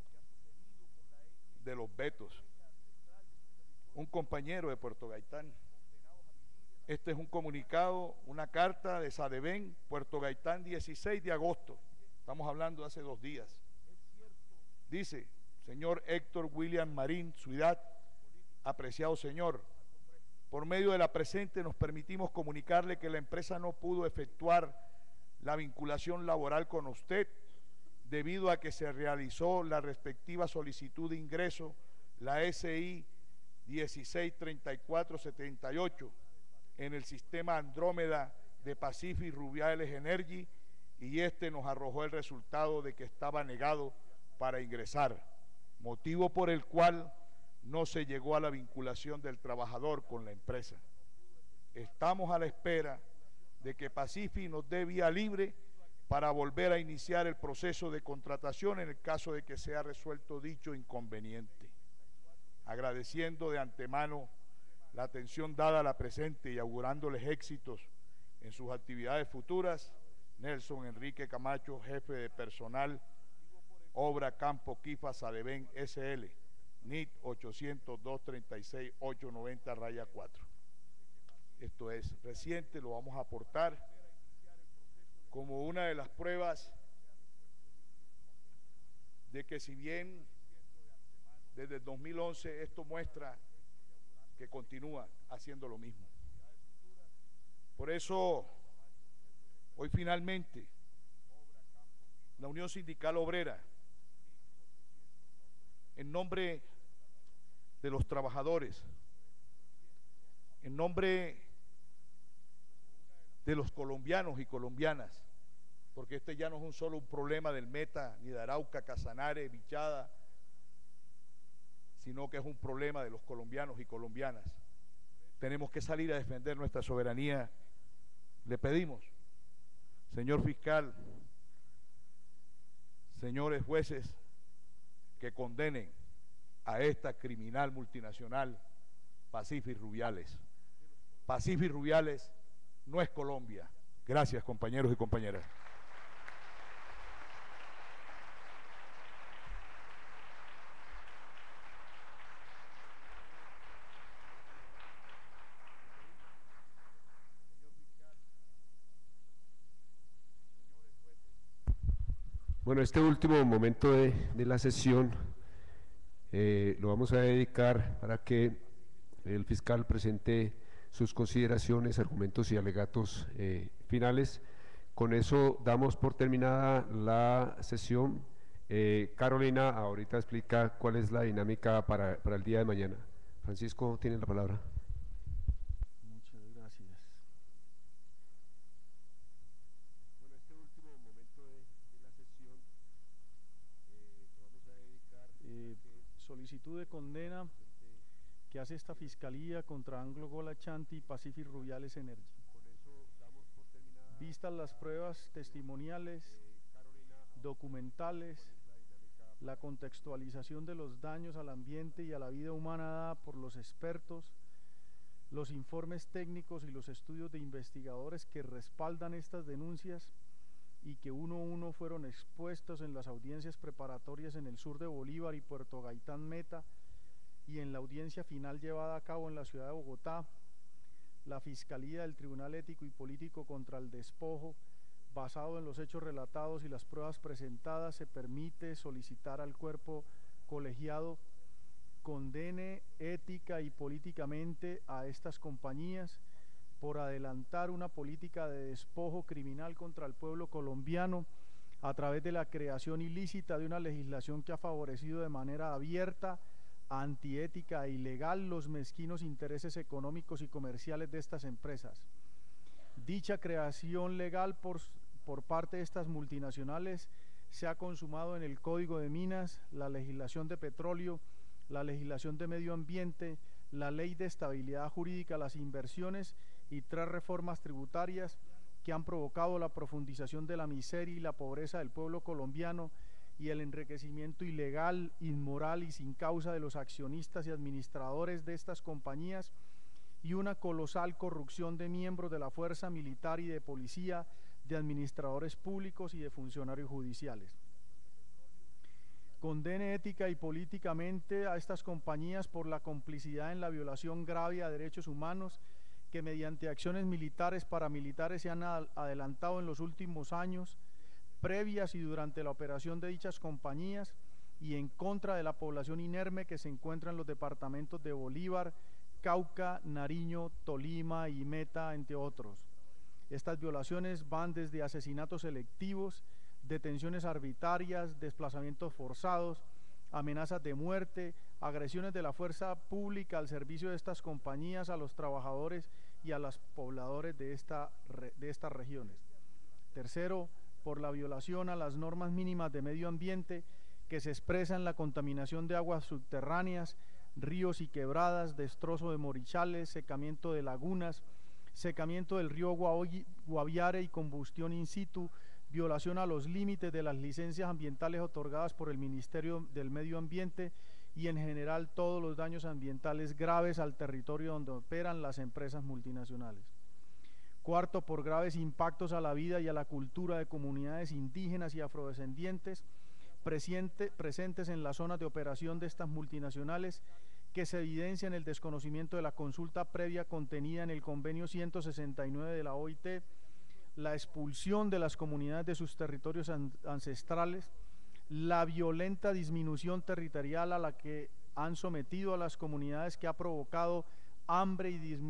de los vetos. Un compañero de Puerto Gaitán, este es un comunicado, una carta de Sadevén, Puerto Gaitán, 16 de agosto, estamos hablando de hace 2 días. Dice: señor Héctor William Marín Ciudad, apreciado señor, por medio de la presente nos permitimos comunicarle que la empresa no pudo efectuar la vinculación laboral con usted debido a que se realizó la respectiva solicitud de ingreso, la SI 163478, en el sistema Andrómeda de Pacific Rubiales Energy, y este nos arrojó el resultado de que estaba negado para ingresar, motivo por el cual no se llegó a la vinculación del trabajador con la empresa. Estamos a la espera de que Pacific nos dé vía libre para volver a iniciar el proceso de contratación en el caso de que sea resuelto dicho inconveniente. Agradeciendo de antemano la atención dada a la presente y augurándoles éxitos en sus actividades futuras, Nelson Enrique Camacho, jefe de personal, Obra Campo Quifa Sadevén SL, NIT 800-236-890-4. Esto es reciente, lo vamos a aportar como una de las pruebas de que, si bien desde el 2011 esto muestra que continúa haciendo lo mismo. Por eso, hoy finalmente, la Unión Sindical Obrera, en nombre de los trabajadores, en nombre de los colombianos y colombianas, porque este ya no es solo un problema del Meta, ni de Arauca, Casanare, Bichada, sino que es un problema de los colombianos y colombianas. Tenemos que salir a defender nuestra soberanía. Le pedimos, señor fiscal, señores jueces, que condenen a esta criminal multinacional Pacific Rubiales. Pacific Rubiales no es Colombia. Gracias, compañeros y compañeras. Bueno, este último momento de la sesión lo vamos a dedicar para que el fiscal presente sus consideraciones, argumentos y alegatos finales. Con eso damos por terminada la sesión. Carolina ahorita explica cuál es la dinámica para el día de mañana. Francisco, tiene la palabra. Muchas gracias. Bueno, este último momento de la sesión lo vamos a dedicar Solicitud de condena que hace esta fiscalía contra Anglo Gold Ashanti y Pacific Rubiales Energy. Vistas las pruebas testimoniales, documentales, la contextualización de los daños al ambiente y a la vida humana dada por los expertos, los informes técnicos y los estudios de investigadores que respaldan estas denuncias y que uno a uno fueron expuestos en las audiencias preparatorias en el sur de Bolívar y Puerto Gaitán Meta, y en la audiencia final llevada a cabo en la ciudad de Bogotá, la Fiscalía del Tribunal Ético y Político contra el Despojo, basado en los hechos relatados y las pruebas presentadas, se permite solicitar al cuerpo colegiado condene ética y políticamente a estas compañías por adelantar una política de despojo criminal contra el pueblo colombiano a través de la creación ilícita de una legislación que ha favorecido de manera abierta, antiética e ilegal los mezquinos intereses económicos y comerciales de estas empresas. Dicha creación legal por parte de estas multinacionales se ha consumado en el Código de Minas, la legislación de petróleo, la legislación de medio ambiente, la Ley de Estabilidad Jurídica a las Inversiones y 3 reformas tributarias que han provocado la profundización de la miseria y la pobreza del pueblo colombiano y el enriquecimiento ilegal, inmoral y sin causa de los accionistas y administradores de estas compañías, y una colosal corrupción de miembros de la fuerza militar y de policía, de administradores públicos y de funcionarios judiciales. Condene ética y políticamente a estas compañías por la complicidad en la violación grave a derechos humanos que mediante acciones militares, paramilitares se han adelantado en los últimos años, previas y durante la operación de dichas compañías, y en contra de la población inerme que se encuentra en los departamentos de Bolívar, Cauca, Nariño, Tolima y Meta, entre otros. Estas violaciones van desde asesinatos selectivos, detenciones arbitrarias, desplazamientos forzados, amenazas de muerte, agresiones de la fuerza pública al servicio de estas compañías, a los trabajadores y a los pobladores de estas regiones. Tercero, por la violación a las normas mínimas de medio ambiente que se expresa en la contaminación de aguas subterráneas, ríos y quebradas, destrozo de morichales, secamiento de lagunas, secamiento del río Guaviare y combustión in situ, violación a los límites de las licencias ambientales otorgadas por el Ministerio del Medio Ambiente y en general todos los daños ambientales graves al territorio donde operan las empresas multinacionales. Cuarto, por graves impactos a la vida y a la cultura de comunidades indígenas y afrodescendientes presentes en las zonas de operación de estas multinacionales, que se evidencia en el desconocimiento de la consulta previa contenida en el convenio 169 de la OIT, la expulsión de las comunidades de sus territorios ancestrales, la violenta disminución territorial a la que han sometido a las comunidades, que ha provocado hambre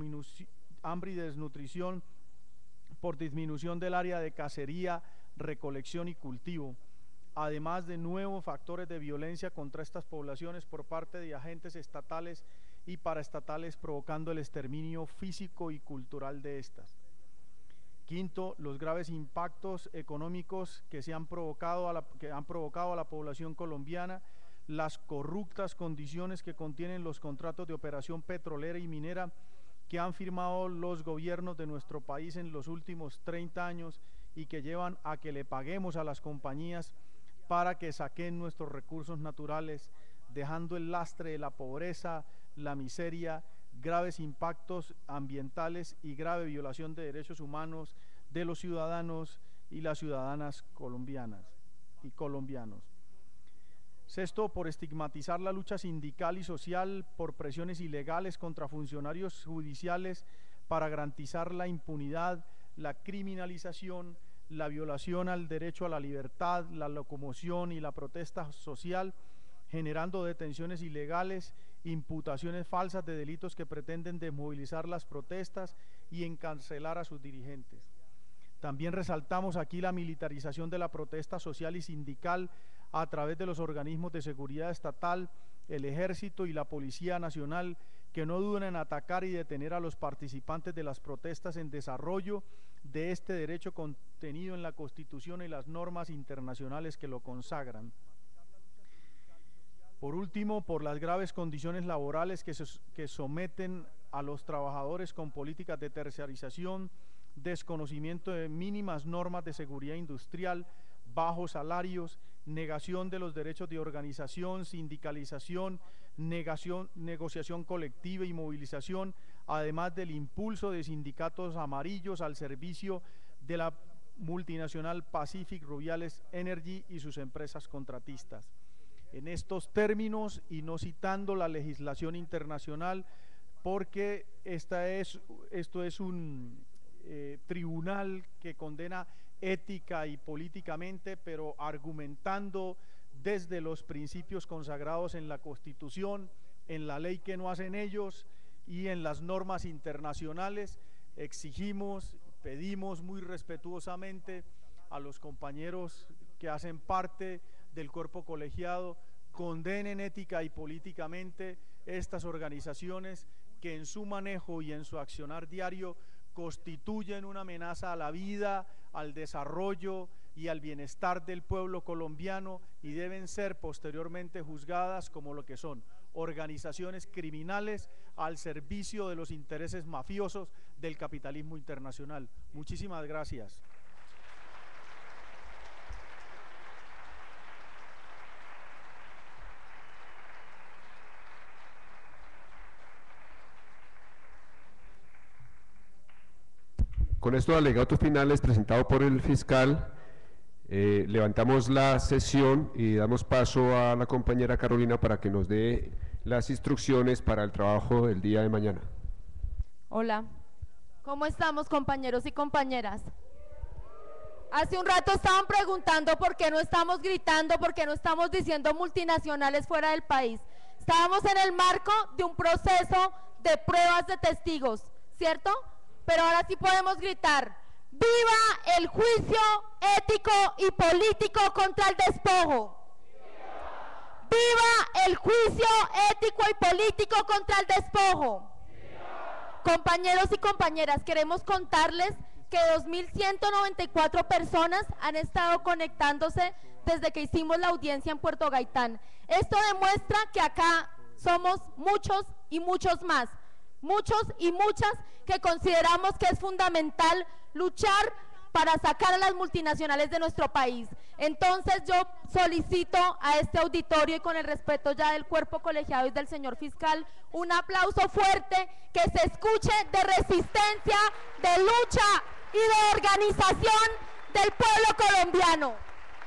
y desnutrición por disminución del área de cacería, recolección y cultivo, además de nuevos factores de violencia contra estas poblaciones por parte de agentes estatales y paraestatales, provocando el exterminio físico y cultural de estas. Quinto, los graves impactos económicos que han provocado a la población colombiana, las corruptas condiciones que contienen los contratos de operación petrolera y minera que han firmado los gobiernos de nuestro país en los últimos 30 años y que llevan a que le paguemos a las compañías para que saquen nuestros recursos naturales, dejando el lastre de la pobreza, la miseria, graves impactos ambientales y grave violación de derechos humanos de los ciudadanos y las ciudadanas colombianas y colombianos. Sexto, por estigmatizar la lucha sindical y social, por presiones ilegales contra funcionarios judiciales para garantizar la impunidad, la criminalización, la violación al derecho a la libertad, la locomoción y la protesta social, generando detenciones ilegales, imputaciones falsas de delitos que pretenden desmovilizar las protestas y encarcelar a sus dirigentes. También resaltamos aquí la militarización de la protesta social y sindical a través de los organismos de seguridad estatal, el Ejército y la Policía Nacional, que no dudan en atacar y detener a los participantes de las protestas en desarrollo de este derecho contenido en la Constitución y las normas internacionales que lo consagran. Por último, por las graves condiciones laborales que someten a los trabajadores con políticas de terciarización, desconocimiento de mínimas normas de seguridad industrial, bajos salarios, negación de los derechos de organización, sindicalización, negociación colectiva y movilización, además del impulso de sindicatos amarillos al servicio de la multinacional Pacific Rubiales Energy y sus empresas contratistas. En estos términos, y no citando la legislación internacional, porque esto es un tribunal que condena ética y políticamente, pero argumentando desde los principios consagrados en la Constitución, en la ley que no hacen ellos y en las normas internacionales, exigimos, pedimos muy respetuosamente a los compañeros que hacen parte del cuerpo colegiado, condenen ética y políticamente estas organizaciones que en su manejo y en su accionar diario constituyen una amenaza a la vida, al desarrollo y al bienestar del pueblo colombiano y deben ser posteriormente juzgadas como lo que son, organizaciones criminales al servicio de los intereses mafiosos del capitalismo internacional. Muchísimas gracias. Con estos alegatos finales presentados por el fiscal, levantamos la sesión y damos paso a la compañera Carolina para que nos dé las instrucciones para el trabajo del día de mañana. Hola, ¿cómo estamos, compañeros y compañeras? Hace un rato estaban preguntando por qué no estamos gritando, por qué no estamos diciendo multinacionales fuera del país. Estábamos en el marco de un proceso de pruebas de testigos, ¿cierto? Pero ahora sí podemos gritar: ¡viva el juicio ético y político contra el despojo! ¡Viva el juicio ético y político contra el despojo! Compañeros y compañeras, queremos contarles que 2.194 personas han estado conectándose desde que hicimos la audiencia en Puerto Gaitán. Esto demuestra que acá somos muchos y muchos más, muchos y muchas que consideramos que es fundamental luchar para sacar a las multinacionales de nuestro país. Entonces yo solicito a este auditorio y con el respeto ya del cuerpo colegiado y del señor fiscal, un aplauso fuerte, que se escuche de resistencia, de lucha y de organización del pueblo colombiano.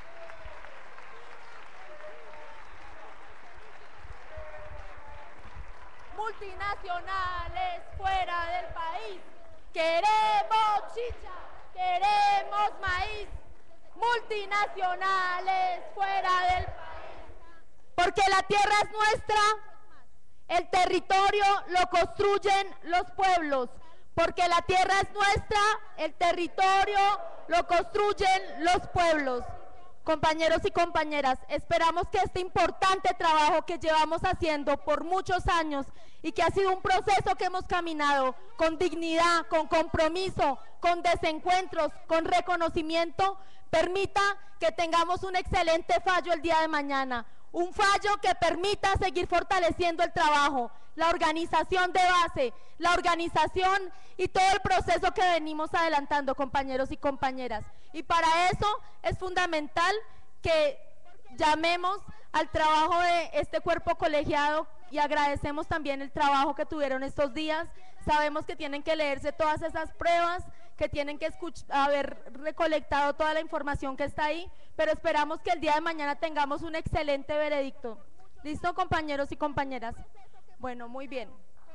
Multinacionales fuera del país, queremos chicha, queremos maíz. Multinacionales fuera del país, porque la tierra es nuestra, el territorio lo construyen los pueblos, porque la tierra es nuestra, el territorio lo construyen los pueblos. Compañeros y compañeras, esperamos que este importante trabajo que llevamos haciendo por muchos años y que ha sido un proceso que hemos caminado con dignidad, con compromiso, con desencuentros, con reconocimiento, permita que tengamos un excelente fallo el día de mañana, un fallo que permita seguir fortaleciendo el trabajo, la organización de base, la organización y todo el proceso que venimos adelantando, compañeros y compañeras. Y para eso es fundamental que llamemos al trabajo de este cuerpo colegiado y agradecemos también el trabajo que tuvieron estos días. Sabemos que tienen que leerse todas esas pruebas, que tienen que haber recolectado toda la información que está ahí, pero esperamos que el día de mañana tengamos un excelente veredicto. ¿Listo, compañeros y compañeras? Bueno, muy bien.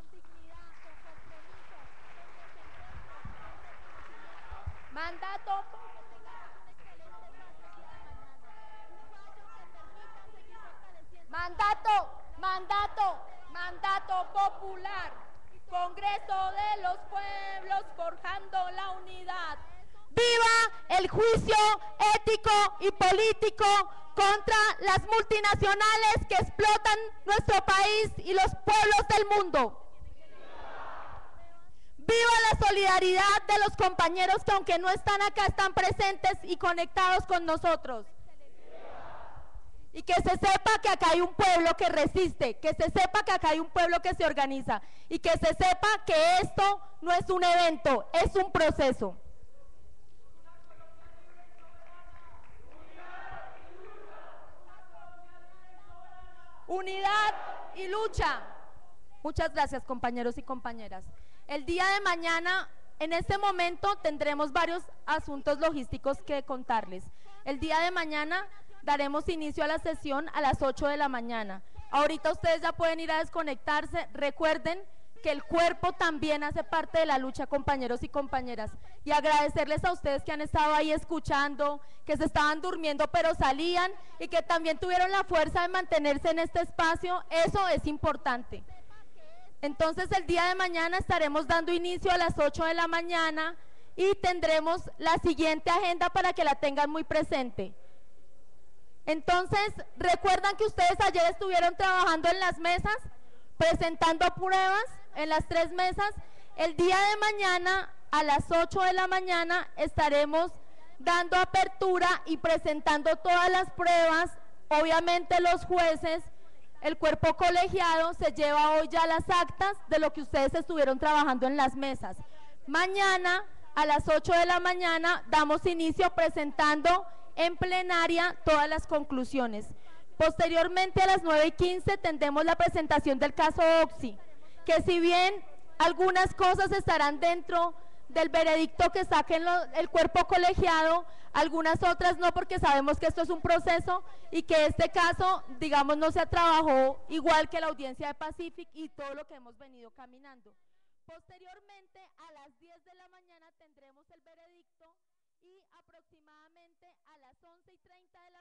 Mandato. Mandato popular. Congreso de los pueblos forjando la unidad. ¡Viva el juicio ético y político contra las multinacionales que explotan nuestro país y los pueblos del mundo! ¡Viva la solidaridad de los compañeros que aunque no están acá, están presentes y conectados con nosotros! Y que se sepa que acá hay un pueblo que resiste, que se sepa que acá hay un pueblo que se organiza y que se sepa que esto no es un evento, es un proceso. Unidad y lucha. Muchas gracias, compañeros y compañeras. El día de mañana, en este momento, tendremos varios asuntos logísticos que contarles. El día de mañana daremos inicio a la sesión a las 8 de la mañana. Ahorita ustedes ya pueden ir a desconectarse. Recuerden que el cuerpo también hace parte de la lucha, compañeros y compañeras. Y agradecerles a ustedes que han estado ahí escuchando, que se estaban durmiendo pero salían y que también tuvieron la fuerza de mantenerse en este espacio. Eso es importante. Entonces el día de mañana estaremos dando inicio a las 8 de la mañana y tendremos la siguiente agenda para que la tengan muy presente. Entonces, ¿recuerdan que ustedes ayer estuvieron trabajando en las mesas, presentando pruebas en las 3 mesas? El día de mañana, a las 8 de la mañana, estaremos dando apertura y presentando todas las pruebas. Obviamente los jueces, el cuerpo colegiado, se lleva hoy ya las actas de lo que ustedes estuvieron trabajando en las mesas. Mañana, a las 8 de la mañana, damos inicio presentando en plenaria todas las conclusiones. Posteriormente a las 9:15 tendremos la presentación del caso Oxy, que si bien algunas cosas estarán dentro del veredicto que saquen el cuerpo colegiado, algunas otras no, porque sabemos que esto es un proceso y que este caso, digamos, no se trabajó igual que la audiencia de Pacific y todo lo que hemos venido caminando. Posteriormente a las 10 de la mañana tendremos el veredicto y aproximadamente a las 11:30 de la